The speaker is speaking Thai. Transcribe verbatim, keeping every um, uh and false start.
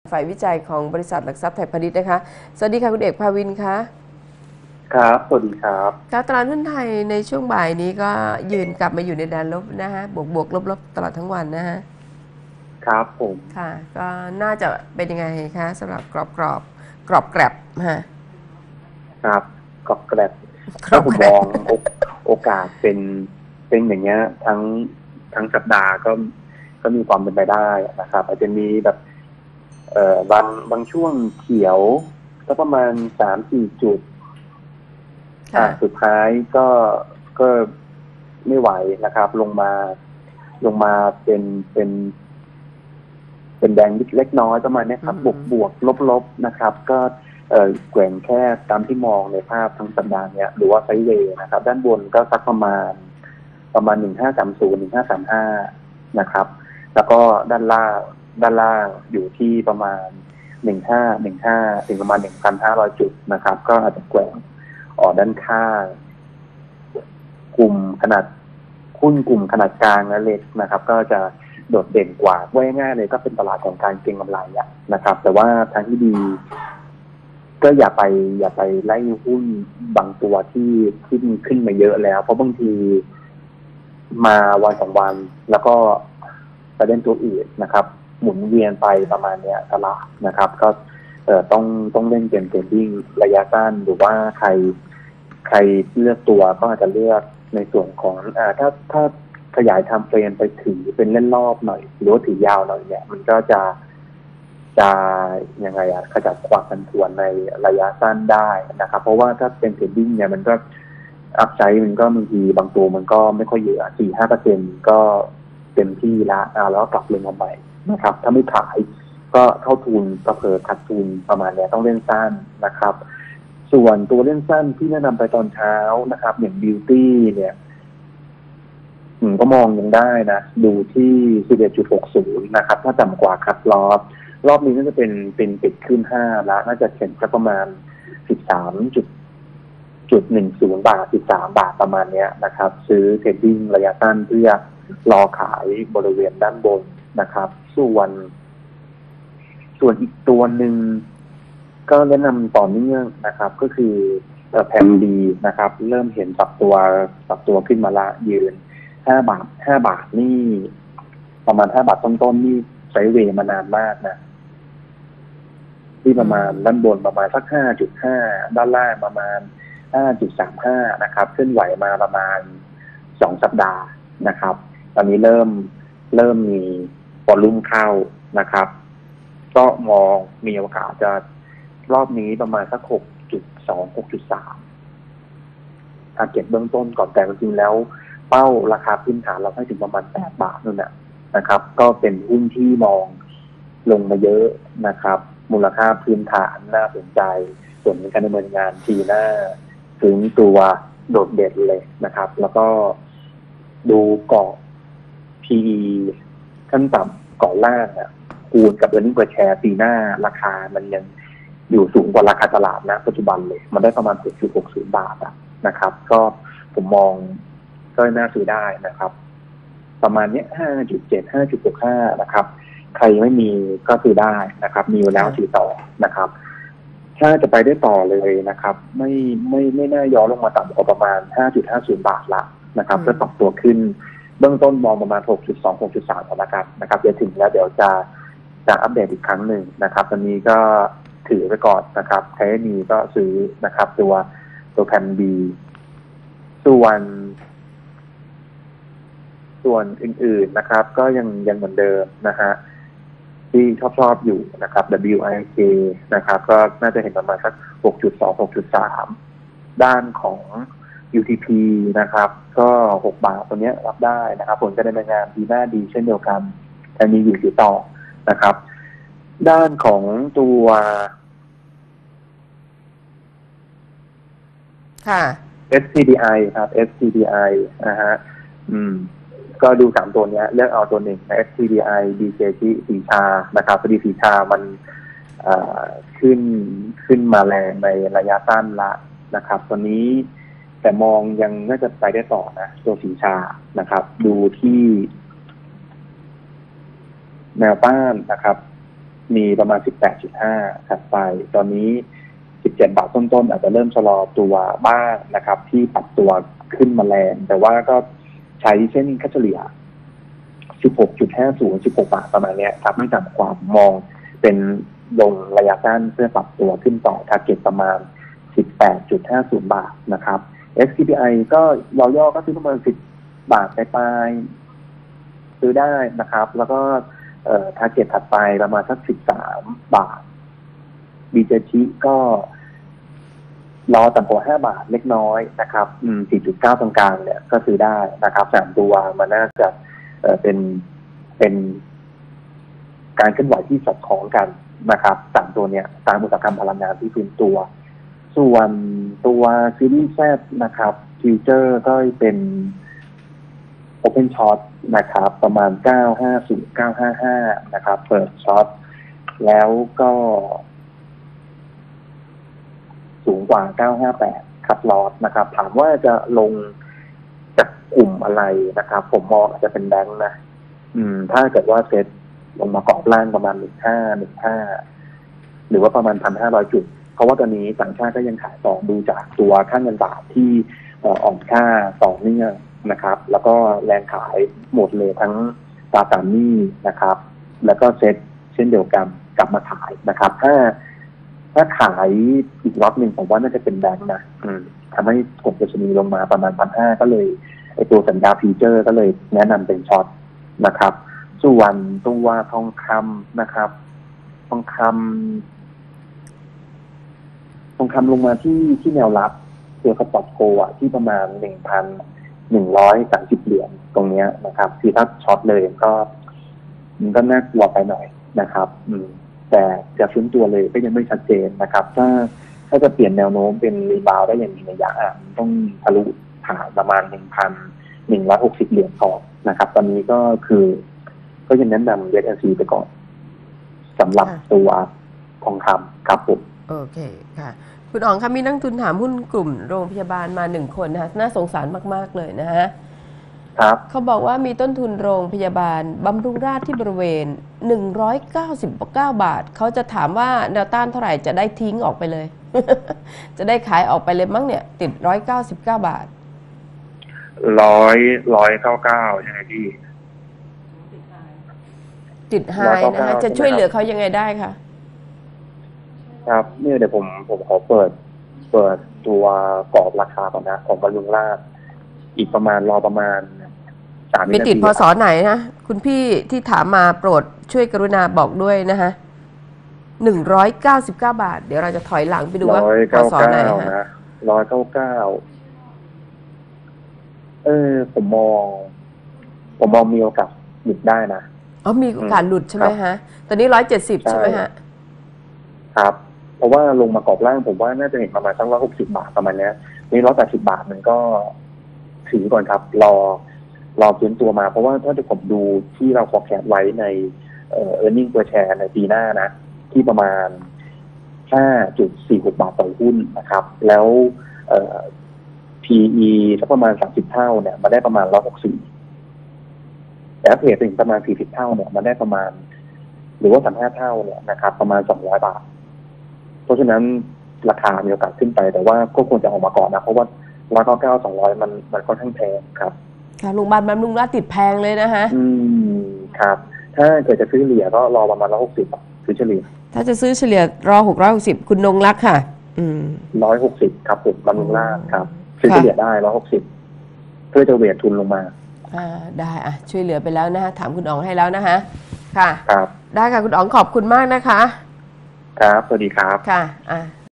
ฝ่ายวิจัยของบริษัทหลักทรัพย์ไทยพาณิชย์นะคะสวัสดีค่ะคุณเอกภาวินคะครับสวัสดีครับครับตลาดหุ้นไทยในช่วงบ่ายนี้ก็ยืนกลับมาอยู่ในแดนลบนะฮะบวกบวกลบลบตลอดทั้งวันนะฮะครับผมค่ะก็น่าจะเป็นยังไงคะสำหรับกรอบกรอบกรอบแกรบฮะครับกอบแกรบกรถ้าอบแกรบผมมองโอโอกาสเป็นเป็นอย่างเงี้ยทั้งทั้งสัปดาห์ก็ก็มีความเป็นไปได้นะครับอาจจะมีแบบเอ่อบางบางช่วงเขียวก็ประมาณสามสี่จุดอ่าค่ะสุดท้ายก็ก็ไม่ไหวนะครับ ลงมาลงมาเป็นเป็นเป็นแดงเล็กน้อยประมาณนี้ครับบวกบวกลบลบนะครับ ก็เอ่อแกว่งแค่ตามที่มองในภาพทั้งสัปดาห์เนี้ยหรือว่าไซด์เวย์นะครับด้านบนก็สักประมาณประมาณหนึ่งห้าสามศูนย์หนึ่งห้าสามห้านะครับแล้วก็ด้านล่างด้านล่างอยู่ที่ประมาณหนึ่งห้าหนึ่งห้าถึงประมาณหนึ่งพันห้าร้อยจุดนะครับก็อาจจะแกว่งออกด้านข้างกลุ่มขนาดหุ้นกลุ่มขนาดกลางและเล็กนะครับก็จะโดดเด่นกว่าว่าง่ายๆเลยก็เป็นตลาดของการเก็งกำไรนะครับแต่ว่าทางที่ดีก็อย่าไปอย่าไปไล่หุ้นบางตัวที่ขึ้นขึ้นมาเยอะแล้วเพราะบางทีมาวันสองวันแล้วก็ประเด็นตัวอื่นนะครับหมุนเวียนไปประมาณเนี้ยตลาดนะครับก็เอ่อต้องต้องเล่นเกมเทรดดิ้งระยะสั้นหรือว่าใครใครเลือกตัวก็อาจจะเลือกในส่วนของอ่าถ้าถ้าขยายไทม์เฟรมไปถือเป็นเล่นรอบหน่อยหรือว่าถือยาวหน่อยเนี่ยมันก็จะจะยังไงอะขจัดความผันผวนในระยะสั้นได้นะครับเพราะว่าถ้าเป็นเทรดดิ้งเนี่ยมันก็อัพไซด์มันก็บางทีบางตัวมันก็ไม่ค่อยเยอะสี่ห้าเปอร์เซ็นต์ก็เต็มที่ละอ่าแล้วกลับลงมาใหม่นะครับถ้าไม่ขายก็เข้าทุนก็เผลอขาดทุนประมาณนี้ต้องเล่นสั้นนะครับส่วนตัวเล่นสั้นที่แนะนำไปตอนเช้านะครับอย่างบิวตี้เนี่ยผมก็มองยังได้นะดูที่ สิบเอ็ดจุดหกศูนย์ นะครับถ้าต่ำกว่าคัทลอสรอบนี้น่าจะเป็นเป็นปิดขึ้นห้าแล้วน่าจะเข็นสักประมาณสิบสามจุดจุดหนึ่งศูนย์บาทสิบสามบาทประมาณเนี้ยนะครับซื้อเทรดดิ้งระยะสั้นเพื่อรอขายบริเวณด้านบนนะครับส่วนส่วนอีกตัวหนึ่งก็แนะนำต่อเนื่องนะครับก็คือแพมดีนะครับเริ่มเห็นปรับตัวปรับตัวขึ้นมาละยืนห้าบาทห้าบาทนี่ประมาณห้าบาทต้นๆนี่ไซด์เวย์มานานมากนะที่ประมาณด้านบนประมาณสักห้าจุดห้าด้านล่างประมาณห้าจุดสามห้านะครับเคลื่อนไหวมาประมาณสองสัปดาห์นะครับตอนนี้เริ่มเริ่มมีวอลลุ่มเข้านะครับก็มองมีโอกาสจะรอบนี้ประมาณสักหกจุดสอง หกจุดสามทาร์เก็ตเบื้องต้นก่อนแต่จริงๆแล้วเป้าราคาพื้นฐานเราให้ถึงประมาณแปดบาทนู่นน่ะนะครับก็เป็นหุ้นที่มองลงมาเยอะนะครับมูลค่าพื้นฐานน่าสนใจส่วนการดำเนินงานปีหน้าถึงตัวโดดเด่นเลยนะครับแล้วก็ดูเกาะ พี อี ขั้นต่ำเกาะล่างอ่ะคูณกับ earning per share ปีหน้าราคามันยังอยู่สูงกว่าราคาตลาดนะปัจจุบันเลยมันได้ประมาณ หกจุดหกศูนย์ บาทอ่ะนะครับก็ผมมองก็น่าซื้อได้นะครับประมาณนี้ ห้าจุดเจ็ด ห้าจุดหกห้า นะครับใครไม่มีก็ซื้อได้นะครับมีอยู่แล้วซื้อต่อนะครับถ้าจะไปได้ต่อเลยนะครับไม่ไม่ไม่น่าย้อนลงมาต่ำกว่าประมาณ ห้าจุดห้าศูนย์ บาทละนะครับเพื่อปรับตัวขึ้นเบื้องต้นมองประมาณ หกจุดสอง หกจุดสาม ก่อนละกันนะครับเดี๋ยวถึงแล้วเดี๋ยวจะจะอัปเดตอีกครั้งหนึ่งนะครับตอนนี้ก็ถือไปก่อนนะครับใครไม่มีก็ซื้อนะครับตัวตัวแพนบีส่วนส่วนอื่นๆนะครับก็ยังยังเหมือนเดิมนะฮะที่ชอบชอบอยู่นะครับ ดับเบิลยู ไอ เค นะครับก็น่าจะเห็นประมาณสัก หกจุดสอง หกจุดสาม ด้านของ ยู ที พี นะครับก็หกบาทตัวนี้รับได้นะครับผลการดำเนินงานปีหน้าดีเช่นเดียวกันแต่มีอยู่ที่ต่อนะครับด้านของตัวค่ะเอส ซี ดี ไอ ครับ เอส ซี ดี ไอ นะฮะอืมก็ดูสามตัวนี้เลือกเอาตัวหนึ่ง เอส ซี ดี ไอ ดี เจ จี สีชานะครับพอดีสีชามันขึ้นขึ้นมาแรงในระยะสั้นละนะครับตัวนี้แต่มองยังน่าจะไปได้ต่อนะตัวสีชานะครับดูที่แนวต้านนะครับมีประมาณ สิบแปดจุดห้า ถัดไปตอนนี้ สิบเจ็ด บาทต้นๆอาจจะเริ่มชะลอตัวบ้างนะครับ ที่ปรับตัวขึ้นมาแรงแต่ว่าก็ใช้เส้นค่าเฉลี่ย สิบหกจุดห้าศูนย์ สิบหก บาทประมาณนี้ครับไม่ต่ำกว่ามองเป็นลงระยะสั้นเพื่อปรับตัวขึ้นต่อทาร์เก็ตประมาณ สิบแปดจุดห้าศูนย์ บาทนะครับ เอส ซี พี ไอ ก็รอย่อก็ซื้อประมาณสิบบาทปลายๆซื้อได้นะครับ แล้วก็เอ่อทาร์เก็ตถัดไปประมาณสักสิบสามบาท บี เจ ที ก็รอต่ำกว่าห้าบาทเล็กน้อยนะครับอืม สี่จุดเก้า ตรงกลางเนี่ยก็ซื้อได้นะครับสามตัวมันน่าจะเอ่อเป็นเป็นการเคลื่อนไหวที่สอดคล้องกันนะครับสามตัวเนี่ยตามอุตสาหกรรมพลังงานที่ฟื้นตัวส่วนตัวซีรีส์ Z นะครับฟิวเจอร์ก็เป็น Open Short นะครับประมาณเก้าห้าศูนย์ เก้าห้าห้านะครับเปิดช็อตแล้วก็สูงกว่าเก้าห้าแปดคัดลอสนะครับถามว่าจะลงจากกลุ่มอะไรนะครับผมมองอาจจะเป็นแบงค์นะอืมถ้าเกิดว่าเซ็ตลงมากรอบล่างประมาณหนึ่งห้าหนึ่งห้าหรือว่าประมาณพันห้าร้อยจุดเพราะว่าตอนนี้ต่างชาติก็ยังขายต่อดูจากตัวค่าเงินบาทที่อ่อนค่าต่อเนื่องนะครับ แล้วก็แรงขายหมดเลยทั้งตราสารหนี้นะครับ แล้วก็เซ็ตเช่นเดียวกันกลับมาขายนะครับ ถ้าถ้าขายอีกรอบหนึ่งผมว่าน่าจะเป็นแบงค์นะอืมทำให้กลุ่มดัชนีลงมาประมาณพันห้าก็เลยไอตัวสัญญาฟีเจอร์ก็เลยแนะนำเป็นช็อตนะครับส่วนตัวทองคำนะครับทองคำทองคำลงมาที่ที่แนวรับตัวสปอตโกะที่ประมาณหนึ่งพันหนึ่งร้อยสามสิบเหรียญตรงนี้นะครับที่ถ้าช็อตเลยก็มันก็น่ากลัวไปหน่อยนะครับ อืมแต่จะฟื้นตัวเลยก็ยังไม่ชัดเจนนะครับถ้าถ้าจะเปลี่ยนแนวโน้มเป็นรีบาวได้อย่างมีนัยยะอ่ะต้องทะลุผ่านประมาณหนึ่งพันหนึ่งร้อยหกสิบเหรียญก่อนนะครับตอนนี้ก็คือก็ยังแนะนำ เวท แอนด์ ซี ไปก่อนสำหรับตัวทองคำครับผมโอเคค่ะคุณอ๋องคะมีนักทุนถามหุ้นกลุ่มโรงพยาบาลมาหนึ่งคนนะคะน่าสงสารมากๆเลยนะฮะครับเขาบอกว่ามีต้นทุนโรงพยาบาลบำรุงราษฎร์ที่บริเวณหนึ่งร้อยเก้าสิบเก้าบาทเขาจะถามว่าแนวต้านเท่าไหร่จะได้ทิ้งออกไปเลย จะได้ขายออกไปเลยมั้งเนี่ยติดหนึ่งร้อยเก้าสิบเก้าบาทร้อยร้อยเก้าเก้าใช่ไหมพี่ติดไฮนะคะจะช่วยเหลือเขายังไงได้คะครับเนี่ยเดี๋ยวผมผมขอเปิดเปิดตัวกรอบราคาก่อนนะของบำรุงราษฎร์อีกประมาณรอประมาณสามมีติดพศไหนนะคุณพี่ที่ถามมาโปรดช่วยกรุณาบอกด้วยนะคะหนึ่งร้อยเก้าสิบเก้าบาทเดี๋ยวเราจะถอยหลังไปดูว่าพศไหนนะร้อยเก้าเก้าเออผมมองผมมองมีโอกาสหลุดได้นะอ๋อมีโอกาสหลุดใช่ไหมฮะตอนนี้ร้อยเจ็ดสิบใช่ไหมฮะครับเพราะว่าลงมากรอบล่างผมว่าน่าจะเห็นประมาณสักร้อยหกสิบบาทประมาณนี้นี่ร้อยแปดสิบบาทมันก็ถือก่อนครับรอรอฟื้นตัวมาเพราะว่าถ้าผมดูที่เรา forecast ไว้ในเอ่อ earning per share ในปีหน้านะที่ประมาณ ห้าจุดสี่หก บาทต่อหุ้นนะครับแล้วเอ่อ พี อี สักประมาณสามสิบเท่าเนี่ยมาได้ประมาณหนึ่งร้อยหกสิบแต่ถ้าเพจถึงประมาณสี่สิบเท่าเนี่ยมาได้ประมาณหรือว่าสามสิบห้าเท่าเนี่ยนะครับประมาณสองร้อยบาทเพราะฉะนั้นราคามีโอกาสขึ้นไปแต่ว่าก็ควรจะออกมาก่อนนะเพราะว่าหนึ่งร้อยเก้าสิบเก้า สองร้อยมันมันค่อนข้างแพงครับค่ะโรงพยาบาลบำรุงราษฎร์ติดแพงเลยนะฮะอืมครับถ้าเกิดจะซื้อเหรียญก็รอประมาณหนึ่งร้อยหกสิบซื้อเฉลี่ยถ้าจะซื้อเฉลี่ยรอหกร้อยหกสิบคุณนงรักค่ะอืมหนึ่งร้อยหกสิบครับผมบำรุงราษฎร์ครับซื้อเฉลี่ยได้หนึ่งร้อยหกสิบเพื่อจะเวททุนลงมาอ่าได้อ่ะช่วยเหลือไปแล้วนะฮะถามคุณอ๋องให้แล้วนะคะค่ะครับได้ค่ะคุณอ๋องขอบคุณมากนะคะครับสวัสดีครับค่ะอ่ะ